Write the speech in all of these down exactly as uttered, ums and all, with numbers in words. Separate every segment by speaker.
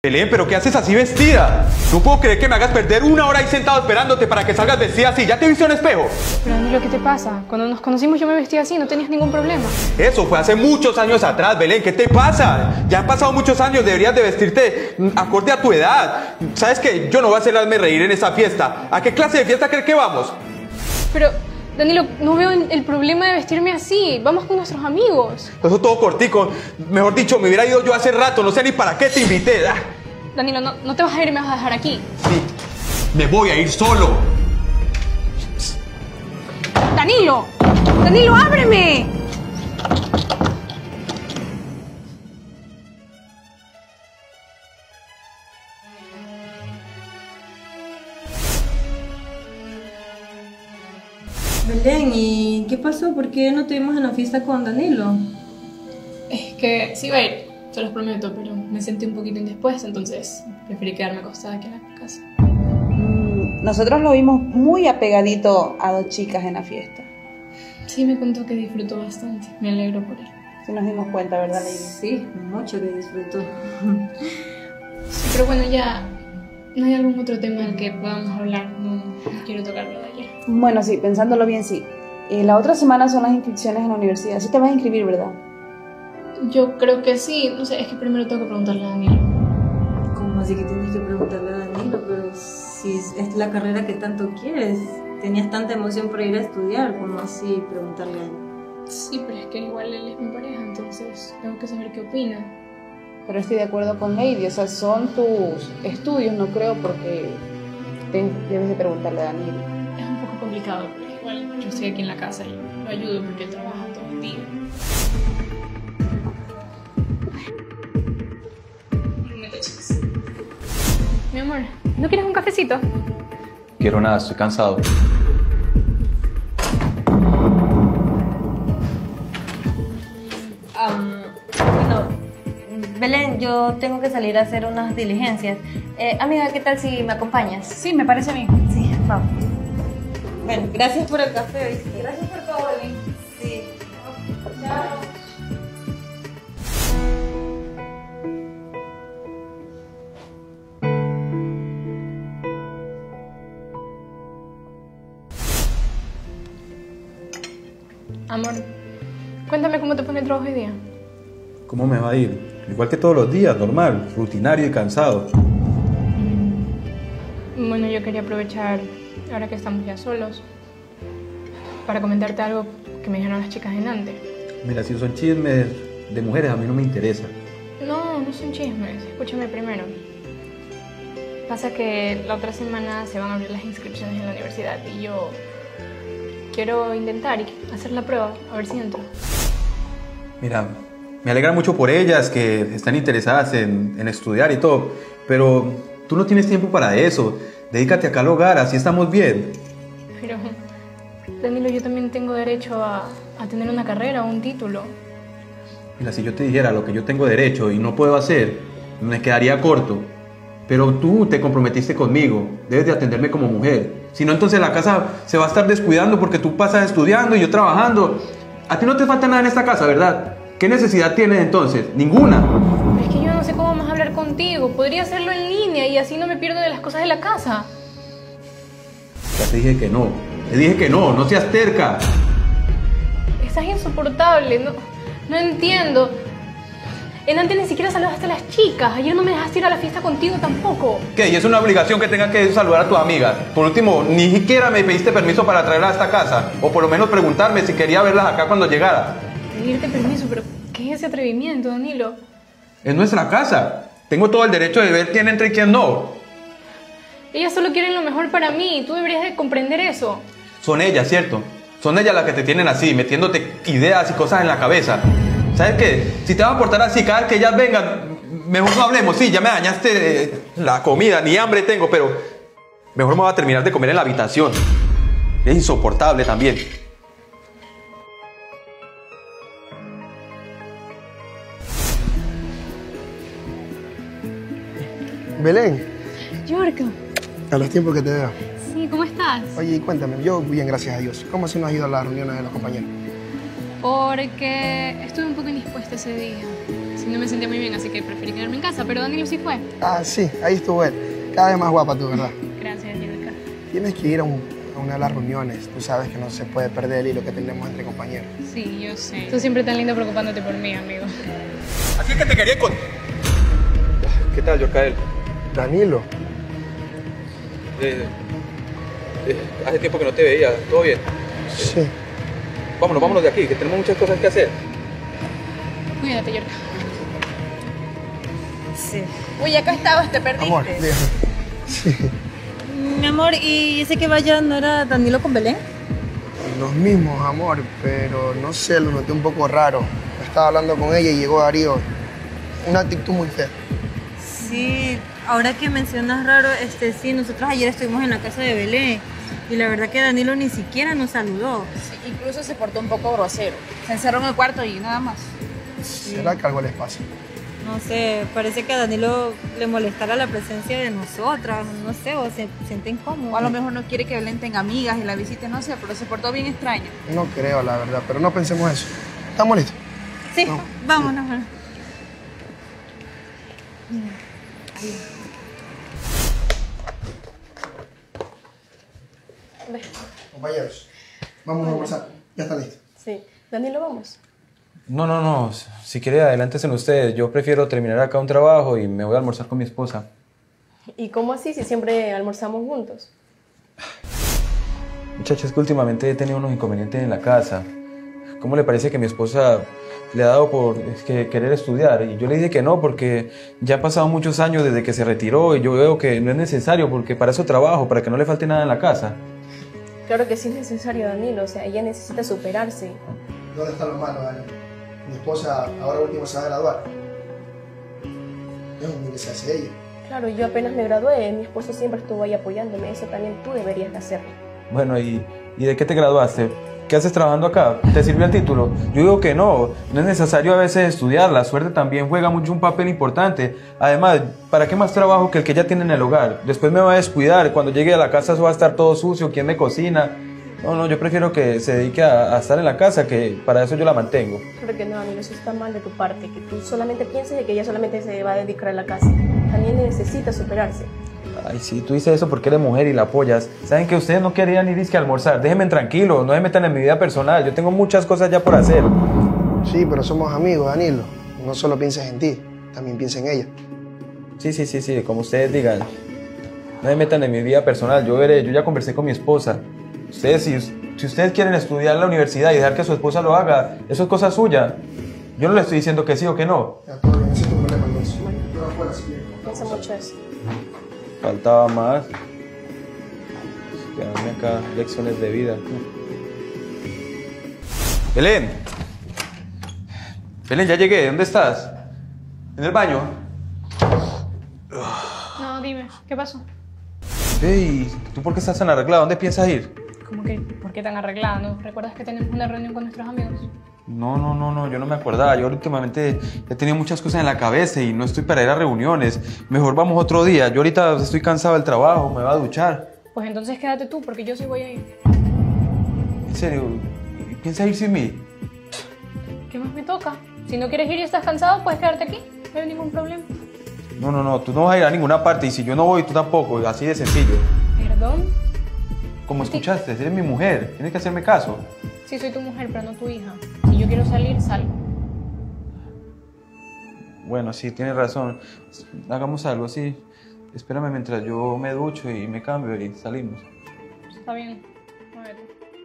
Speaker 1: Belén, ¿pero qué haces así vestida? No puedo creer que me hagas perder una hora ahí sentado esperándote para que salgas vestida así. ¿Ya te viste en un espejo?
Speaker 2: Pero Danilo, ¿qué te pasa? Cuando nos conocimos yo me vestía así, no tenías ningún problema.
Speaker 1: Eso fue hace muchos años atrás, Belén. ¿Qué te pasa? Ya han pasado muchos años, deberías de vestirte acorde a tu edad. ¿Sabes qué? Yo no voy a hacerme reír en esa fiesta. ¿A qué clase de fiesta crees que vamos?
Speaker 2: Pero, Danilo, no veo el problema de vestirme así. Vamos con nuestros amigos.
Speaker 1: Eso todo cortico. Mejor dicho, me hubiera ido yo hace rato. No sé ni para qué te invité. Ah.
Speaker 2: Danilo, no, no te vas a ir, me vas a dejar aquí.
Speaker 1: Sí, me voy a ir solo.
Speaker 2: ¡Danilo! ¡Danilo, ábreme!
Speaker 3: Belén, ¿y qué pasó? ¿Por qué no te vimos en la fiesta con Danilo?
Speaker 2: Es que sí iba a ir, se los prometo, pero me sentí un poquito indispuesta, entonces preferí quedarme acostada aquí en la casa.
Speaker 4: Mm, nosotros lo vimos muy apegadito a dos chicas en la fiesta.
Speaker 2: Sí, me contó que disfrutó bastante, me alegro por él.
Speaker 4: Sí nos dimos cuenta, ¿verdad, Lady?
Speaker 3: Sí, mucho que disfrutó.
Speaker 2: Sí, pero bueno, ya no hay algún otro tema del que podamos hablar, no, no quiero tocarlo de ayer.
Speaker 4: Bueno, sí, pensándolo bien, sí. Eh, la otra semana son las inscripciones en la universidad. Sí te vas a inscribir, ¿verdad?
Speaker 2: Yo creo que sí, no sé, es que primero tengo que preguntarle a Danilo.
Speaker 3: ¿Cómo así que tienes que preguntarle a Danilo? Pero si es la carrera que tanto quieres, tenías tanta emoción por ir a estudiar, ¿cómo así preguntarle a él?
Speaker 2: Sí, pero es que igual él es mi pareja, entonces tengo que saber qué opina.
Speaker 4: Pero estoy de acuerdo con Lady, o sea, son tus estudios, no creo, porque te, debes de preguntarle a Danilo.
Speaker 2: Es un poco complicado, pero igual yo estoy aquí en la casa y lo ayudo porque él trabaja todo el día. Mi amor, ¿no quieres un cafecito?
Speaker 1: Quiero nada, estoy cansado.
Speaker 3: Um, bueno, Belén, yo tengo que salir a hacer unas diligencias. Eh, amiga, ¿qué tal si me acompañas?
Speaker 4: Sí, me parece bien.
Speaker 3: Sí, vamos. Bueno, gracias por el café, ¿viste? Gracias por todo, Belén. Sí. Chao.
Speaker 2: Amor, cuéntame cómo te fue en el trabajo hoy día.
Speaker 1: ¿Cómo me va a ir? Igual que todos los días, normal, rutinario y cansado.
Speaker 2: Bueno, yo quería aprovechar, ahora que estamos ya solos, para comentarte algo que me dijeron las chicas en Nantes.
Speaker 1: Mira, si son chismes de mujeres, a mí no me interesa.
Speaker 2: No, no son chismes, escúchame primero. Pasa que la otra semana se van a abrir las inscripciones en la universidad y yo quiero intentar y hacer la prueba, a ver si entro.
Speaker 1: Mira, me alegra mucho por ellas que están interesadas en, en estudiar y todo, pero tú no tienes tiempo para eso. Dedícate acá al hogar, así estamos bien.
Speaker 2: Pero, Danilo, yo también tengo derecho a, a tener una carrera o un título.
Speaker 1: Mira, si yo te dijera lo que yo tengo derecho y no puedo hacer, me quedaría corto. Pero tú te comprometiste conmigo, debes de atenderme como mujer. Si no, entonces la casa se va a estar descuidando porque tú pasas estudiando y yo trabajando. A ti no te falta nada en esta casa, ¿verdad? ¿Qué necesidad tienes entonces? Ninguna.
Speaker 2: Pero es que yo no sé cómo más hablar contigo. Podría hacerlo en línea y así no me pierdo de las cosas de la casa.
Speaker 1: Ya te dije que no. Te dije que no, no seas terca.
Speaker 2: Estás insoportable, no, no entiendo. En antes ni siquiera saludaste a las chicas. Ayer no me dejaste ir a la fiesta contigo tampoco.
Speaker 1: ¿Qué? ¿Y es una obligación que tengas que saludar a tu amiga? Por último, ni siquiera me pediste permiso para traerla a esta casa. O por lo menos preguntarme si quería verlas acá cuando llegara.
Speaker 2: Pedirte permiso, pero ¿qué es ese atrevimiento, Danilo?
Speaker 1: Es nuestra casa. Tengo todo el derecho de ver quién entra y quién no.
Speaker 2: Ellas solo quieren lo mejor para mí y tú deberías de comprender eso.
Speaker 1: Son ellas, ¿cierto? Son ellas las que te tienen así, metiéndote ideas y cosas en la cabeza. ¿Sabes qué? Si te vas a portar así cada vez que ellas vengan, mejor no hablemos. Sí, ya me dañaste eh, la comida, ni hambre tengo, pero mejor me voy a terminar de comer en la habitación. Es insoportable también.
Speaker 5: Belén,
Speaker 2: Yorka.
Speaker 5: a los tiempos que te veo.
Speaker 2: Sí, ¿cómo estás?
Speaker 5: Oye, cuéntame, yo bien, gracias a Dios. ¿Cómo así no has ido a las reuniones de los compañeros?
Speaker 2: Porque estuve un poco indispuesta ese día. sí no me sentía muy bien, así que preferí quedarme en casa, pero Danilo sí fue.
Speaker 5: Ah, sí, ahí estuvo él. Cada vez más guapa tú, ¿verdad?
Speaker 2: Gracias, Angélica.
Speaker 5: Tienes que ir a, un- a una de las reuniones. Tú sabes que no se puede perder el hilo que tenemos entre compañeros.
Speaker 2: Sí, yo sé. Tú siempre tan lindo preocupándote por mí, amigo.
Speaker 1: Así es que te quería con... ¿Qué tal, Yorkael?
Speaker 5: Danilo,
Speaker 1: Eh, eh, hace tiempo que no te veía. ¿Todo bien?
Speaker 5: sí.
Speaker 1: Vámonos, vámonos de aquí, que tenemos muchas cosas que hacer.
Speaker 2: Cuídate, Yorka.
Speaker 3: Sí.
Speaker 6: Uy, acá estabas, te perdiste.
Speaker 5: Amor, dígame. Sí.
Speaker 3: Mi amor, ¿y ese que vaya no era Danilo con Belén?
Speaker 5: Los mismos, amor, pero no sé, lo noté un poco raro. Estaba hablando con ella y llegó Darío. Una actitud muy fea.
Speaker 3: Sí, ahora que mencionas raro, este sí, nosotros ayer estuvimos en la casa de Belén y la verdad que Danilo ni siquiera nos saludó.
Speaker 6: Sí, incluso se portó un poco grosero. Se encerró en el cuarto y nada más.
Speaker 5: ¿Será que algo les pasa?
Speaker 3: No sé, parece que a Danilo le molestara la presencia de nosotras, no sé, o se siente incómodo.
Speaker 6: O a lo mejor no quiere que Belén tenga amigas y la visite, no sé, pero se portó bien extraño.
Speaker 5: No creo, la verdad, pero no pensemos eso. ¿Estamos listos?
Speaker 3: Sí,
Speaker 5: No.
Speaker 3: vámonos. vámonos.
Speaker 5: Compañeros, vamos a almorzar. Ya está listo.
Speaker 7: Sí. Danilo, vamos.
Speaker 1: No, no, no. Si quiere, adelántense ustedes. Yo prefiero terminar acá un trabajo y me voy a almorzar con mi esposa.
Speaker 7: ¿Y cómo así si siempre almorzamos juntos?
Speaker 1: Muchachos, es que últimamente he tenido unos inconvenientes en la casa. ¿Cómo le parece que mi esposa le ha dado por es que querer estudiar? Y yo le dije que no, porque ya han pasado muchos años desde que se retiró y yo veo que no es necesario, porque para eso trabajo, para que no le falte nada en la casa.
Speaker 7: Claro que sí es necesario, Danilo. O sea, ella necesita superarse.
Speaker 5: ¿Dónde está lo malo, Dani? Mi esposa ahora último se va a graduar. Es un que se hace ella.
Speaker 7: Claro, yo apenas me gradué. Mi esposo siempre estuvo ahí apoyándome. Eso también tú deberías de hacerlo.
Speaker 1: Bueno, ¿y, ¿y de qué te graduaste? ¿Qué haces trabajando acá? ¿Te sirvió el título? Yo digo que no, no es necesario a veces estudiar, la suerte también juega mucho un papel importante. Además, ¿para qué más trabajo que el que ya tiene en el hogar? Después me va a descuidar, cuando llegue a la casa eso va a estar todo sucio, ¿quién me cocina? No, no, yo prefiero que se dedique a, a estar en la casa, que para eso yo la mantengo.
Speaker 7: Claro que no, Danilo. Eso está mal de tu parte. Que tú solamente pienses de que ella solamente se va a dedicar a la casa. También necesita superarse.
Speaker 1: Ay, sí, tú dices eso porque eres mujer y la apoyas. Saben que ustedes no querían ni disque almorzar. Déjenme tranquilo, no se metan en mi vida personal. Yo tengo muchas cosas ya por hacer.
Speaker 5: Sí, pero somos amigos, Danilo. No solo pienses en ti, también piensa en ella.
Speaker 1: Sí, sí, sí, sí, como ustedes digan. No se metan en mi vida personal. Yo veré, yo ya conversé con mi esposa. Ustedes, si, si ustedes quieren estudiar en la universidad y dejar que su esposa lo haga, eso es cosa suya. Yo no le estoy diciendo que sí o que no.
Speaker 5: Ya, todo bien, ese es tu problema, Luis. Yo afuera, si quieres.
Speaker 7: Piensa mucho eso.
Speaker 1: Faltaba más. Quedarme acá, lecciones de vida. Belén. Belén, ya llegué. ¿Dónde estás? ¿En el baño?
Speaker 2: No, dime, ¿qué pasó?
Speaker 1: Ey, ¿tú por qué estás tan arreglada? ¿Dónde piensas ir?
Speaker 2: ¿Cómo que por qué tan arreglada? ¿No recuerdas que tenemos una reunión con nuestros amigos?
Speaker 1: No, no, no, no, yo no me acordaba. Yo últimamente he tenido muchas cosas en la cabeza y no estoy para ir a reuniones. Mejor vamos otro día. Yo ahorita estoy cansado del trabajo, me voy a duchar.
Speaker 2: Pues entonces quédate tú, porque yo sí voy a ir.
Speaker 1: En serio, ¿piensas ir sin mí?
Speaker 2: ¿Qué más me toca? Si no quieres ir y estás cansado, puedes quedarte aquí. No hay ningún problema.
Speaker 1: No, no, no, tú no vas a ir a ninguna parte y si yo no voy, tú tampoco. Así de sencillo.
Speaker 2: ¿Perdón?
Speaker 1: Como escuchaste, eres mi mujer. Tienes que hacerme caso.
Speaker 2: Sí, soy tu mujer, pero no tu hija. Si yo quiero salir, salgo.
Speaker 1: Bueno, sí, tienes razón. Hagamos algo así. Espérame mientras yo me ducho y me cambio y salimos.
Speaker 2: Está bien. Muévete.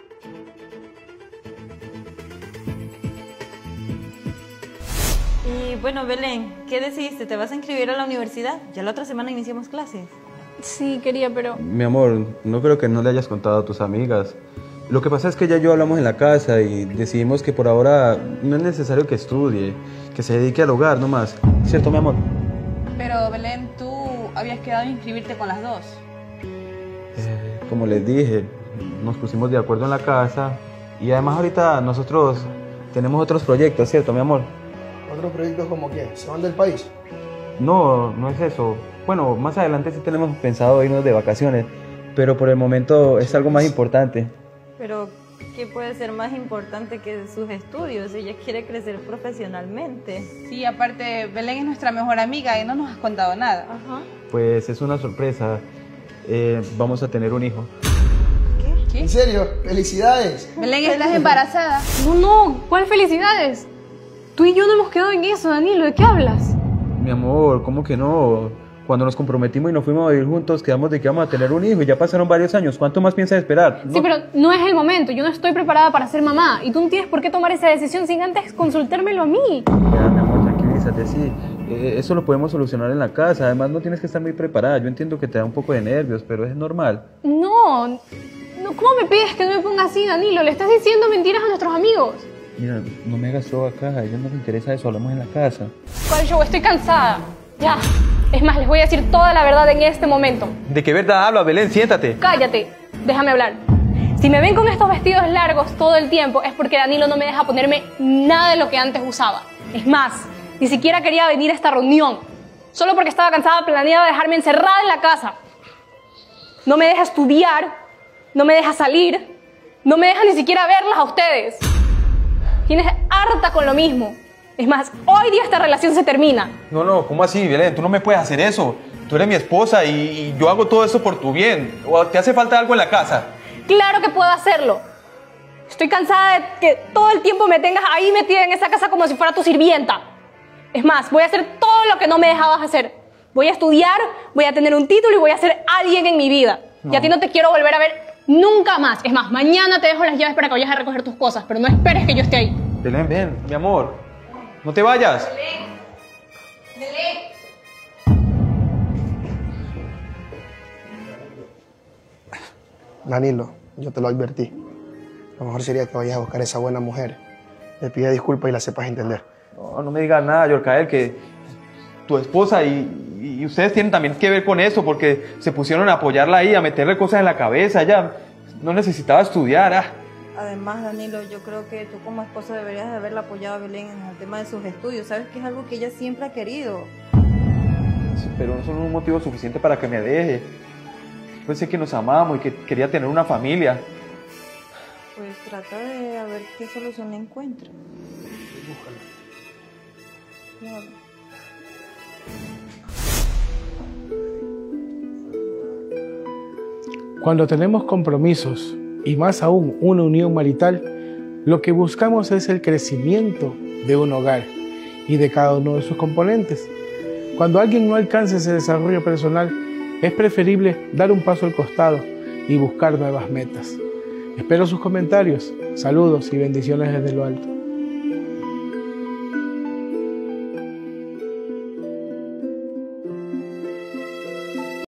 Speaker 3: Y bueno, Belén, ¿qué decidiste? ¿Te vas a inscribir a la universidad? Ya la otra semana iniciamos clases.
Speaker 2: Sí, quería, pero...
Speaker 1: Mi amor, no creo que no le hayas contado a tus amigas. Lo que pasa es que ella y yo hablamos en la casa y decidimos que por ahora no es necesario que estudie, que se dedique al hogar nomás. ¿Cierto, mi amor?
Speaker 6: Pero Belén, tú habías quedado en inscribirte con las dos.
Speaker 1: Eh, como les dije, nos pusimos de acuerdo en la casa y además ahorita nosotros tenemos otros proyectos, ¿cierto, mi amor?
Speaker 5: ¿Otros proyectos como qué? ¿Se van del país?
Speaker 1: No, no es eso. Bueno, más adelante sí tenemos pensado irnos de vacaciones, pero por el momento es algo más importante.
Speaker 3: Pero, ¿Qué puede ser más importante que sus estudios? Ella quiere crecer profesionalmente.
Speaker 6: Sí, aparte, Belén es nuestra mejor amiga y no nos has contado nada.
Speaker 3: Ajá.
Speaker 1: Pues es una sorpresa. Eh, vamos a tener un hijo.
Speaker 6: ¿Qué?
Speaker 5: ¿En serio? ¡Felicidades!
Speaker 6: Belén, estás embarazada.
Speaker 2: No, no, ¿cuál felicidades? Tú y yo no hemos quedado en eso, Danilo, ¿de qué hablas?
Speaker 1: Mi amor, ¿cómo que no? Cuando nos comprometimos y nos fuimos a vivir juntos, quedamos de que íbamos a tener un hijo y ya pasaron varios años. ¿Cuánto más piensas esperar?
Speaker 2: Sí,
Speaker 1: No-
Speaker 2: pero no es el momento, yo no estoy preparada para ser mamá y tú no tienes por qué tomar esa decisión sin antes consultármelo a mí.
Speaker 1: Ya, mi amor, tranquilízate, sí. Eh, eso lo podemos solucionar en la casa. Además, no tienes que estar muy preparada. Yo entiendo que te da un poco de nervios, pero es normal.
Speaker 2: No, no, ¿cómo me pides que no me ponga así, Danilo? Le estás diciendo mentiras a nuestros amigos.
Speaker 1: Mira, no me hagas show acá. A ellos no les interesa eso. Hablamos en la casa.
Speaker 2: ¿Cuál show? Estoy cansada. Ya. Es más, les voy a decir toda la verdad en este momento.
Speaker 1: ¿De qué verdad hablas, Belén? Siéntate.
Speaker 2: Cállate, déjame hablar. Si me ven con estos vestidos largos todo el tiempo es porque Danilo no me deja ponerme nada de lo que antes usaba. Es más, ni siquiera quería venir a esta reunión. Solo porque estaba cansada planeaba dejarme encerrada en la casa. No me deja estudiar, no me deja salir, no me deja ni siquiera verlas a ustedes. Tienes harta con lo mismo. Es más, hoy día esta relación se termina.
Speaker 1: No, no, ¿cómo así, Belén? Tú no me puedes hacer eso. Tú eres mi esposa y, y yo hago todo esto por tu bien. ¿O te hace falta algo en la casa?
Speaker 2: Claro que puedo hacerlo. Estoy cansada de que todo el tiempo me tengas ahí metida en esa casa como si fuera tu sirvienta. Es más, voy a hacer todo lo que no me dejabas hacer. Voy a estudiar, voy a tener un título y voy a ser alguien en mi vida.
Speaker 1: No.
Speaker 2: Y a ti no te quiero volver a ver nunca más. Es más, mañana te dejo las llaves para que vayas a recoger tus cosas, pero no esperes que yo esté ahí.
Speaker 1: Belén, ven, mi amor. No te vayas.
Speaker 5: Danilo, yo te lo advertí. Lo mejor sería que vayas a buscar a esa buena mujer. Le pida disculpas y la sepas entender.
Speaker 1: No, no me digas nada, Yorkael, que tu esposa y, y ustedes tienen también que ver con eso, porque se pusieron a apoyarla ahí, a meterle cosas en la cabeza. Ella no necesitaba estudiar. Ah.
Speaker 3: Además, Danilo, yo creo que tú como esposa deberías de haberla apoyado a Belén en el tema de sus estudios. Sabes que es algo que ella siempre ha querido.
Speaker 1: Sí, pero no son un motivo suficiente para que me deje. Pensé que nos amábamos y que quería tener una familia.
Speaker 3: Pues trata de a ver qué solución le encuentra. Claro.
Speaker 8: Cuando tenemos compromisos y más aún una unión marital, lo que buscamos es el crecimiento de un hogar y de cada uno de sus componentes. Cuando alguien no alcanza ese desarrollo personal, es preferible dar un paso al costado y buscar nuevas metas. Espero sus comentarios, saludos y bendiciones desde lo alto.